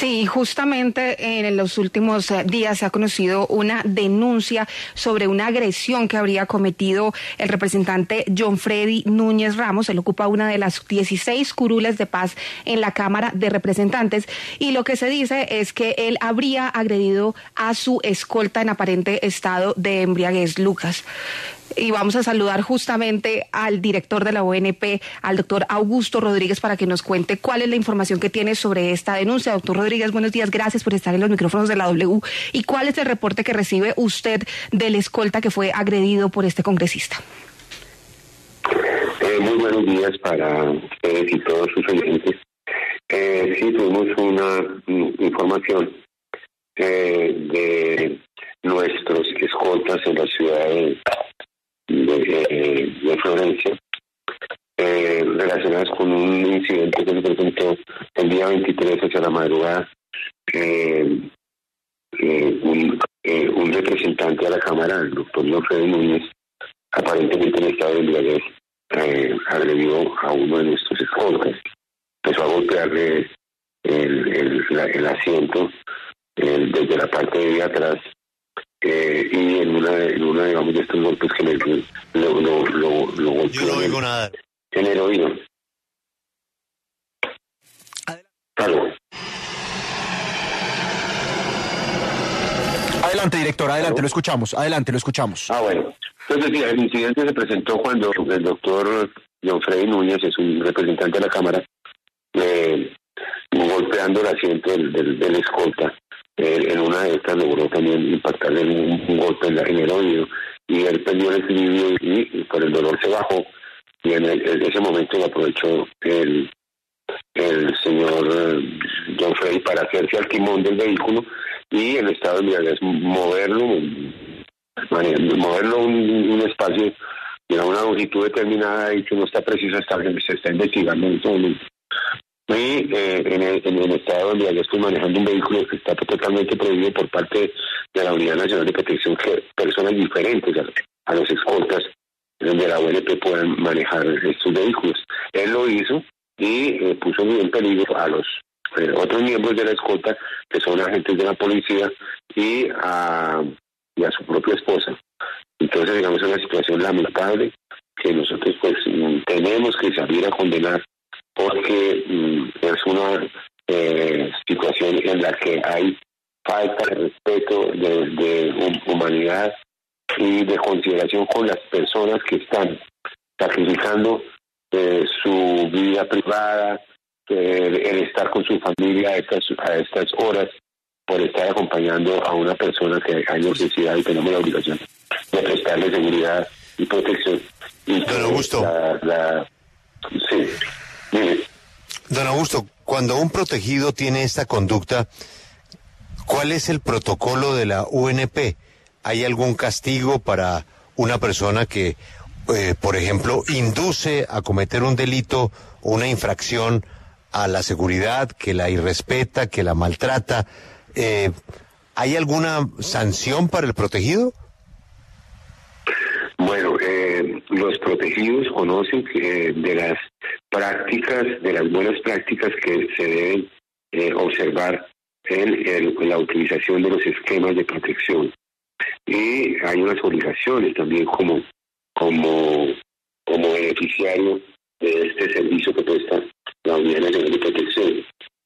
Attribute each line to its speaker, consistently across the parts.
Speaker 1: Sí, justamente en los últimos días se ha conocido una denuncia sobre una agresión que habría cometido el representante John Freddy Núñez Ramos. Él ocupa una de las 16 curules de paz en la Cámara de Representantes y lo que se dice es que él habría agredido a su escolta en aparente estado de embriaguez, Lucas. Y vamos a saludar justamente al director de la ONP, al doctor Augusto Rodríguez, para que nos cuente cuál es la información que tiene sobre esta denuncia. Doctor Rodríguez, buenos días, gracias por estar en los micrófonos de la W. ¿Y cuál es el reporte que recibe usted del escolta que fue agredido por este congresista?
Speaker 2: Muy buenos días para ustedes y todos sus oyentes. Sí, tuvimos una información de nuestros escoltas en la ciudad de Florencia, relacionadas con un incidente que se presentó el día 23 hacia la madrugada. Un representante de la Cámara, el doctor John Freddy Núñez, aparentemente en estado de embriaguez, agredió a uno de nuestros escoltas. Empezó a golpearle el asiento desde la parte de atrás. Y en una digamos de estos golpes que lo golpeó.
Speaker 3: Yo no oigo nada.
Speaker 2: En el oído.
Speaker 4: Adelante, director, adelante, lo escuchamos. Adelante, lo escuchamos.
Speaker 2: Bueno. Entonces, sí, el incidente se presentó cuando el doctor John Freddy Núñez, es un representante de la Cámara, golpeando el asiento del escolta. En una de estas logró también impactarle un golpe en el oído y él perdió el equilibrio y por el dolor se bajó y en ese momento lo aprovechó el señor John Freddy para hacerse al timón del vehículo y en estado de embriaguez moverlo un espacio y a una longitud determinada y que no está preciso, se está investigando en todo el mundo. Y en el estado donde ya estoy manejando un vehículo que está totalmente prohibido por parte de la Unidad Nacional de Protección, que personas diferentes a los escoltas de la ONP puedan manejar estos vehículos. Él lo hizo y puso en peligro a los otros miembros de la escolta, que son agentes de la policía, y a su propia esposa. Entonces, digamos, es una situación lamentable que nosotros pues tenemos que salir a condenar, porque es una situación en la que hay falta de respeto, de humanidad y de consideración con las personas que están sacrificando su vida privada, el estar con su familia a estas horas, por estar acompañando a una persona que hay necesidad y tenemos la obligación de prestarle seguridad y protección. Y
Speaker 3: don Augusto.
Speaker 2: Sí. Mire.
Speaker 3: Don Augusto, cuando un protegido tiene esta conducta, ¿cuál es el protocolo de la UNP? ¿Hay algún castigo para una persona que, por ejemplo, induce a cometer un delito o una infracción a la seguridad, que la irrespeta, que la maltrata? ¿Hay alguna sanción para el protegido?
Speaker 2: Bueno, los protegidos conocen que de las buenas prácticas que se deben observar en la utilización de los esquemas de protección. Y hay unas obligaciones también como beneficiario de este servicio que presta la Unidad Nacional de Protección.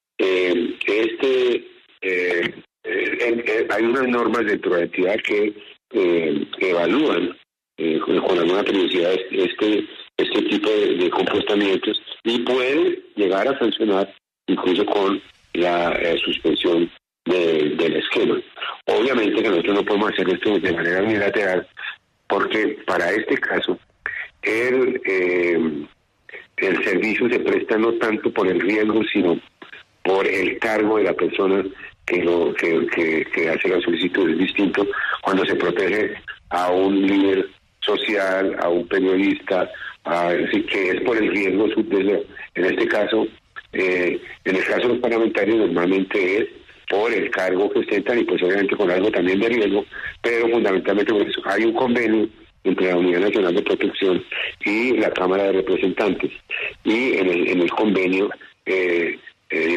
Speaker 2: Hay unas normas dentro de la entidad que evalúan con alguna periodicidad este tipo de comportamientos y puede llegar a sancionar incluso con la suspensión del esquema. Obviamente que nosotros no podemos hacer esto de manera unilateral, porque para este caso el servicio se presta no tanto por el riesgo, sino por el cargo de la persona que hace la solicitud. Es distinto cuando se protege a un líder social, a un periodista, así que es por el riesgo. En este caso, en el caso de los parlamentarios normalmente es por el cargo que ostentan y pues obviamente con algo también de riesgo, pero fundamentalmente por eso hay un convenio entre la Unidad Nacional de Protección y la Cámara de Representantes, y en el convenio digamos, ya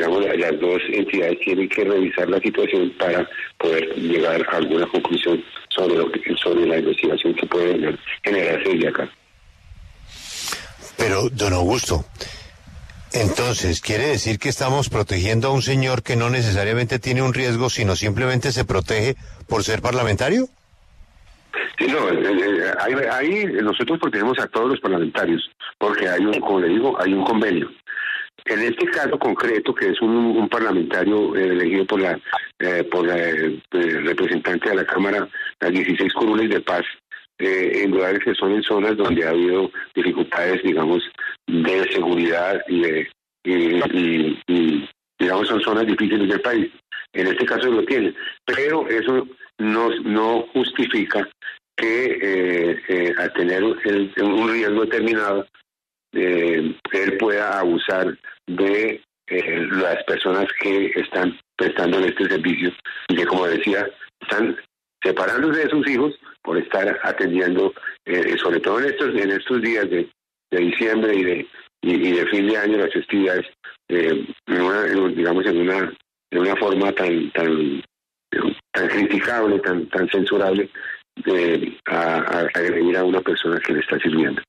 Speaker 2: las dos entidades tienen que revisar la situación para poder llegar a alguna conclusión sobre la investigación que puede generarse desde acá.
Speaker 3: Pero, don Augusto, entonces, ¿quiere decir que estamos protegiendo a un señor que no necesariamente tiene un riesgo, sino simplemente se protege por ser parlamentario?
Speaker 2: Sí, no, ahí nosotros protegemos a todos los parlamentarios, porque como le digo, hay un convenio. En este caso concreto, que es un parlamentario elegido por la representante de la Cámara, las 16 curules de paz, en lugares que son en zonas donde ha habido dificultades, digamos, de seguridad y digamos, son zonas difíciles del país. En este caso lo tiene, pero eso no justifica que al tener un riesgo determinado, él pueda abusar de las personas que están prestando este servicio y que, como decía, están separándose de sus hijos por estar atendiendo, sobre todo en estos días de diciembre y de fin de año, las festividades, digamos en una forma tan criticable, tan censurable, a agredir a una persona que le está sirviendo.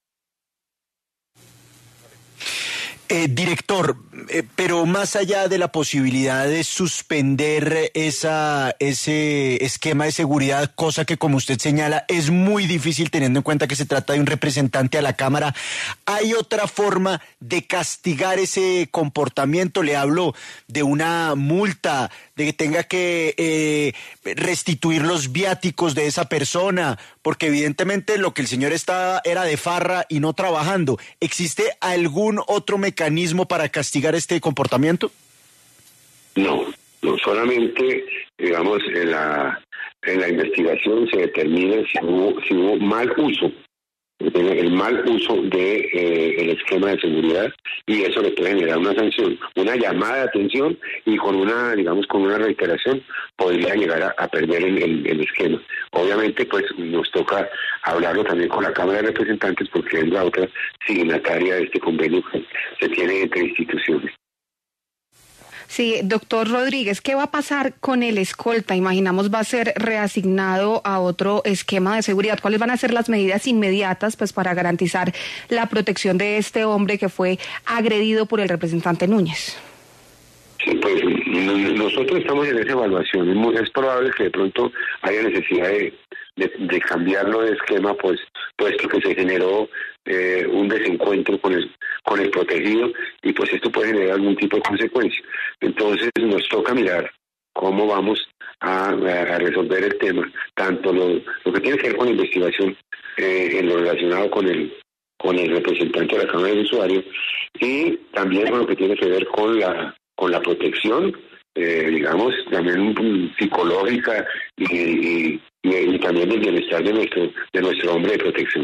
Speaker 4: Director, pero más allá de la posibilidad de suspender ese esquema de seguridad, cosa que, como usted señala, es muy difícil teniendo en cuenta que se trata de un representante a la Cámara, ¿hay otra forma de castigar ese comportamiento? Le hablo de una multa, de que tenga que restituir los viáticos de esa persona, porque evidentemente lo que el señor era de farra y no trabajando. ¿Existe algún otro mecanismo para castigar este comportamiento?
Speaker 2: No, solamente, digamos, en la investigación se determina si hubo mal uso, el mal uso de el esquema de seguridad, y eso le puede generar una sanción, una llamada de atención, y con una reiteración podría llegar a perder el esquema. Obviamente, pues nos toca hablarlo también con la Cámara de Representantes, porque es la otra signataria de este convenio que se tiene entre instituciones.
Speaker 1: Sí, doctor Rodríguez, ¿qué va a pasar con el escolta? Imaginamos va a ser reasignado a otro esquema de seguridad. ¿Cuáles van a ser las medidas inmediatas, pues, para garantizar la protección de este hombre que fue agredido por el representante Núñez?
Speaker 2: Sí, pues nosotros estamos en esa evaluación. Es probable que de pronto haya necesidad de cambiarlo de esquema, puesto que se generó un desencuentro con el protegido, y pues esto puede generar algún tipo de consecuencia. Entonces nos toca mirar cómo vamos a resolver el tema, tanto lo que tiene que ver con la investigación en lo relacionado con el representante de la Cámara de Usuarios, y también con lo que tiene que ver con la protección, digamos, también psicológica y también el bienestar de nuestro hombre de protección.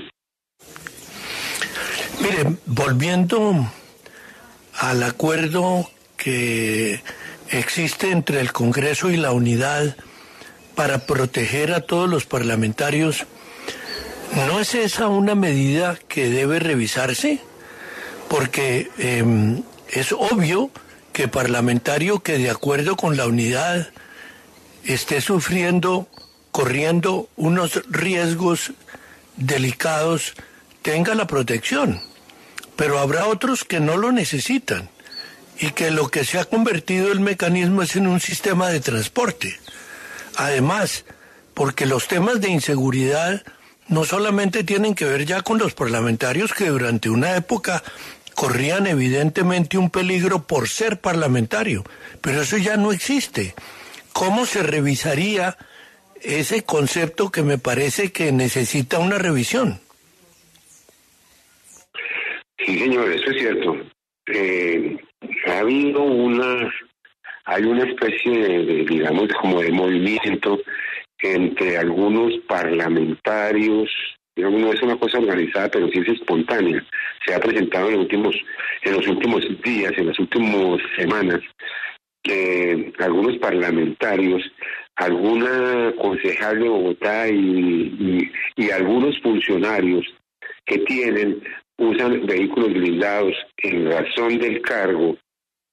Speaker 5: Mire, volviendo al acuerdo que existe entre el Congreso y la Unidad para proteger a todos los parlamentarios, ¿no es esa una medida que debe revisarse? Porque es obvio que parlamentario que, de acuerdo con la Unidad, esté corriendo unos riesgos delicados, tenga la protección, pero habrá otros que no lo necesitan, y que lo que se ha convertido el mecanismo es en un sistema de transporte. Además, porque los temas de inseguridad no solamente tienen que ver ya con los parlamentarios que durante una época corrían evidentemente un peligro por ser parlamentario, pero eso ya no existe. ¿Cómo se revisaría ese concepto que me parece que necesita una revisión?
Speaker 2: Sí, señor, eso es cierto. Hay una especie de, digamos, como de movimiento entre algunos parlamentarios, digamos, no es una cosa organizada, pero sí es espontánea. Se ha presentado en los últimos días, en las últimas semanas, algunos parlamentarios, alguna concejal de Bogotá y algunos funcionarios que usan vehículos blindados en razón del cargo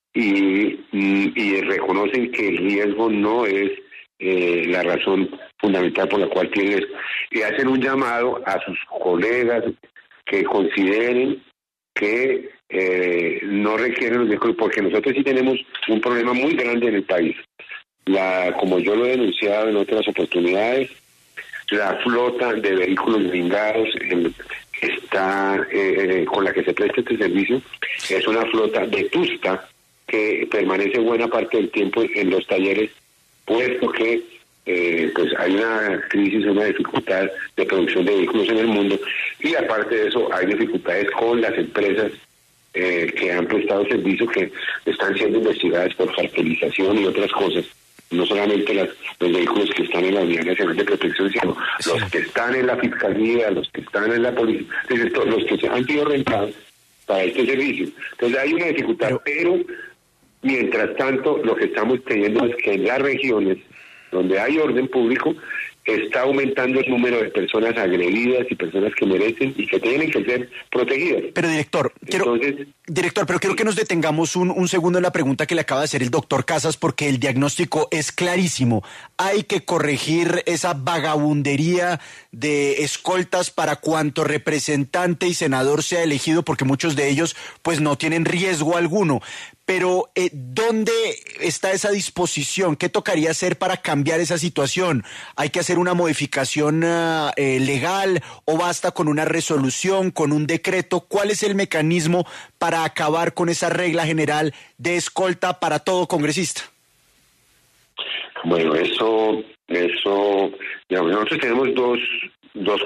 Speaker 2: y reconocen que el riesgo no es la razón fundamental por la cual tienen eso. Y hacen un llamado a sus colegas que consideren que no requieren los vehículos, porque nosotros sí tenemos un problema muy grande en el país. Como yo lo he denunciado en otras oportunidades, la flota de vehículos blindados está con la que se presta este servicio es una flota vetusta que permanece buena parte del tiempo en los talleres, puesto que pues hay una crisis, una dificultad de producción de vehículos en el mundo, y aparte de eso hay dificultades con las empresas que han prestado servicio, que están siendo investigadas por cartelización y otras cosas. No solamente los vehículos que están en la Unidad Nacional de Protección, sino los que están en la Fiscalía, los que están en la Policía, los que se han sido rentados para este servicio. Entonces hay una dificultad, pero mientras tanto lo que estamos teniendo es que en las regiones donde hay orden público está aumentando el número de personas agredidas y personas que merecen y que tienen que ser protegidas.
Speaker 4: Pero director, quiero que nos detengamos un segundo en la pregunta que le acaba de hacer el doctor Casas, porque el diagnóstico es clarísimo. Hay que corregir esa vagabundería de escoltas para cuanto representante y senador sea elegido, porque muchos de ellos pues no tienen riesgo alguno. Pero ¿dónde está esa disposición? ¿Qué tocaría hacer para cambiar esa situación? ¿Hay que hacer una modificación legal o basta con una resolución, con un decreto? ¿Cuál es el mecanismo para acabar con esa regla general de escolta para todo congresista?
Speaker 2: Bueno, eso digamos, nosotros tenemos dos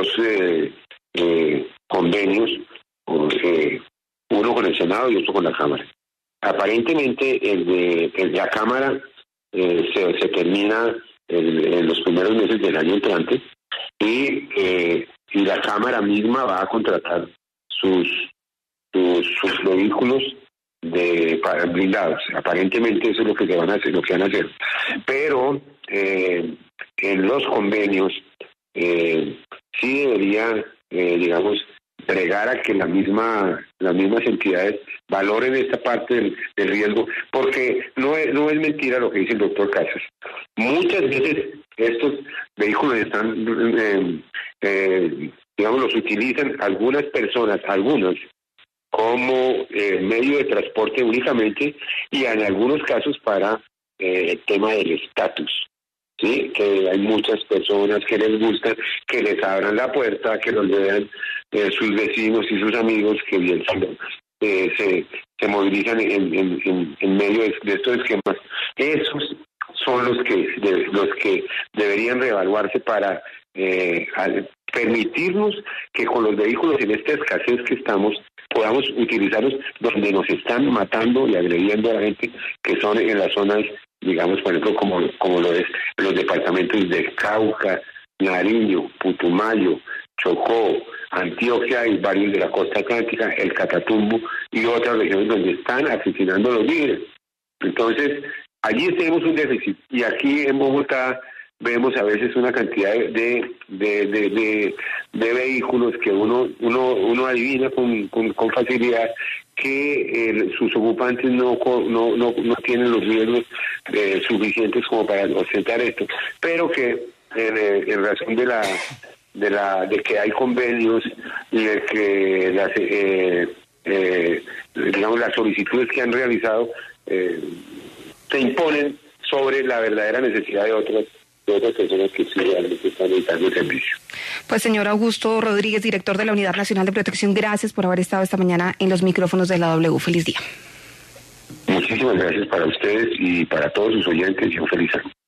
Speaker 2: convenios, uno con el Senado y otro con la Cámara. Aparentemente el de la Cámara se termina en los primeros meses del año entrante, y la Cámara misma va a contratar sus vehículos para blindados. Aparentemente eso es lo que van a hacer. Pero en los convenios sí debería, digamos, pregar a que las mismas entidades valoren esta parte del riesgo, porque no es mentira lo que dice el doctor Casas. Muchas veces estos vehículos están, digamos, los utilizan algunas personas, como medio de transporte únicamente, y en algunos casos para el tema del estatus. Sí, que hay muchas personas que les gusta que les abran la puerta, que los vean sus vecinos y sus amigos, que bien se movilizan en medio de estos esquemas. Esos son los que deberían reevaluarse para permitirnos que con los vehículos en esta escasez que estamos podamos utilizarlos donde nos están matando y agrediendo a la gente, que son en las zonas, digamos, por ejemplo, como lo es los departamentos de Cauca, Nariño, Putumayo, Chocó, Antioquia y varios de la costa atlántica, el Catatumbo y otras regiones donde están asesinando a los líderes. Entonces, allí tenemos un déficit, y aquí en Bogotá vemos a veces una cantidad de vehículos que uno adivina con facilidad que sus ocupantes no tienen los riesgos suficientes como para ostentar esto, pero que en razón de que hay convenios y de que digamos las solicitudes que han realizado se imponen sobre la verdadera necesidad de otras personas que sí realmente están necesitando el servicio.
Speaker 1: Pues señor Augusto Rodríguez, director de la Unidad Nacional de Protección, gracias por haber estado esta mañana en los micrófonos de la W. Feliz día.
Speaker 2: Muchísimas gracias para ustedes y para todos sus oyentes, y un feliz año.